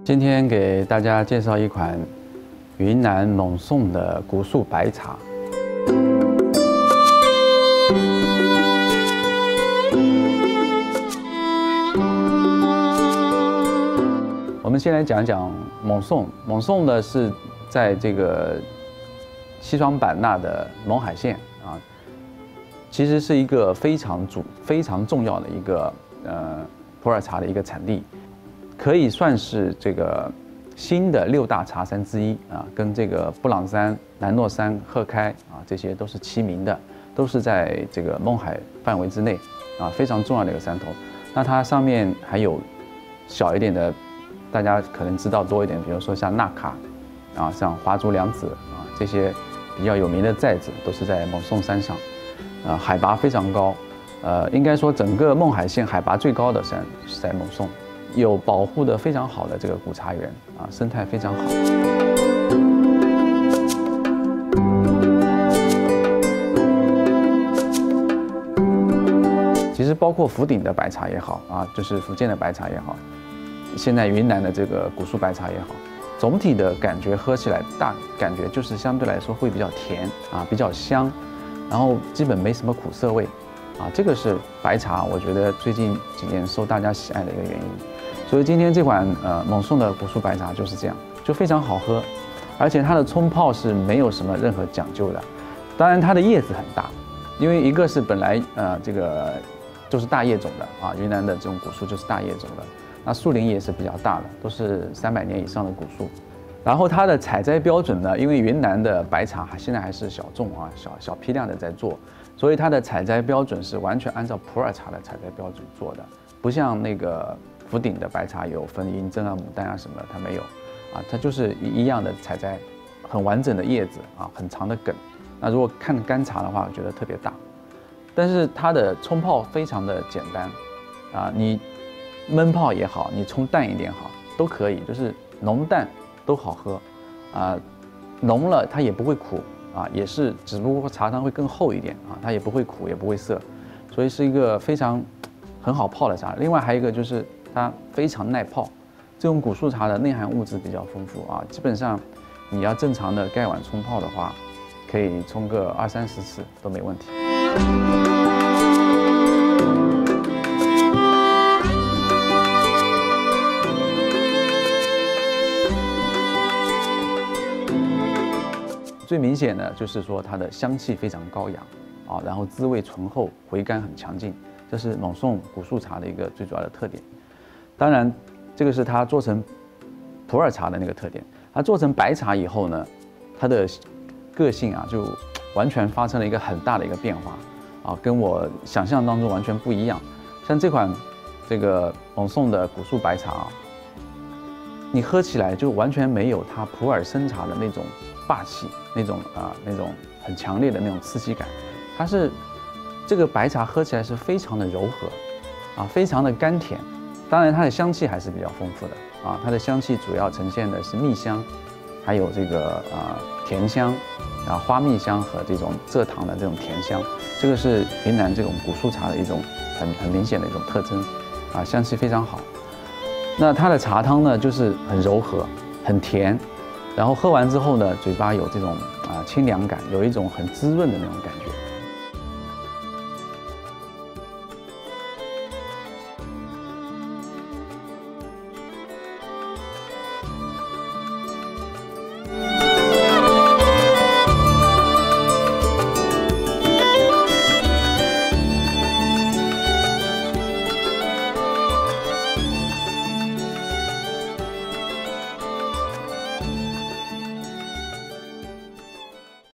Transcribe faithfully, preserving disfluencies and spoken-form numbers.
今天给大家介绍一款云南勐颂的古树白茶。我们先来讲讲勐颂。勐颂呢是在这个西双版纳的勐海县啊，其实是一个非常主、非常重要的一个呃普洱茶的一个产地。 可以算是这个新的六大茶山之一啊，跟这个布朗山、南诺山、鹤开啊，这些都是齐名的，都是在这个勐海范围之内啊，非常重要的一个山头。那它上面还有小一点的，大家可能知道多一点，比如说像纳卡啊，像华竹梁子啊，这些比较有名的寨子都是在勐颂山上，啊，海拔非常高，呃，应该说整个勐海县海拔最高的山是在勐颂。 有保护的非常好的这个古茶园啊，生态非常好。其实包括福鼎的白茶也好啊，就是福建的白茶也好，现在云南的这个古树白茶也好，总体的感觉喝起来大感觉就是相对来说会比较甜啊，比较香，然后基本没什么苦涩味啊，这个是白茶我觉得最近几年受大家喜爱的一个原因。 所以今天这款呃勐颂的古树白茶就是这样，就非常好喝，而且它的冲泡是没有什么任何讲究的。当然它的叶子很大，因为一个是本来呃这个就是大叶种的啊，云南的这种古树就是大叶种的，那树龄也是比较大的，都是三百年以上的古树。然后它的采摘标准呢，因为云南的白茶现在还是小众啊，小小批量的在做，所以它的采摘标准是完全按照普洱茶的采摘标准做的，不像那个。 福鼎的白茶有分银针啊、牡丹啊什么的，它没有，啊，它就是一样的采摘，很完整的叶子啊，很长的梗。那如果看干茶的话，我觉得特别大，但是它的冲泡非常的简单，啊，你焖泡也好，你冲淡一点好，都可以，就是浓淡都好喝，啊，浓了它也不会苦啊，也是只不过茶汤会更厚一点啊，它也不会苦也不会涩，所以是一个非常很好泡的茶。另外还有一个就是。 它非常耐泡，这种古树茶的内含物质比较丰富啊，基本上你要正常的盖碗冲泡的话，可以冲个二三十次都没问题。最明显的就是说它的香气非常高扬啊，然后滋味醇厚，回甘很强劲，这是勐颂古树茶的一个最主要的特点。 当然，这个是它做成普洱茶的那个特点。它做成白茶以后呢，它的个性啊就完全发生了一个很大的一个变化啊，跟我想象当中完全不一样。像这款这个勐颂的古树白茶啊，你喝起来就完全没有它普洱生茶的那种霸气，那种啊那种很强烈的那种刺激感。它是这个白茶喝起来是非常的柔和啊，非常的甘甜。 当然，它的香气还是比较丰富的啊。它的香气主要呈现的是蜜香，还有这个啊甜香，啊花蜜香和这种蔗糖的这种甜香。这个是云南这种古树茶的一种很很明显的一种特征，啊香气非常好。那它的茶汤呢，就是很柔和，很甜，然后喝完之后呢，嘴巴有这种啊清凉感，有一种很滋润的那种感觉。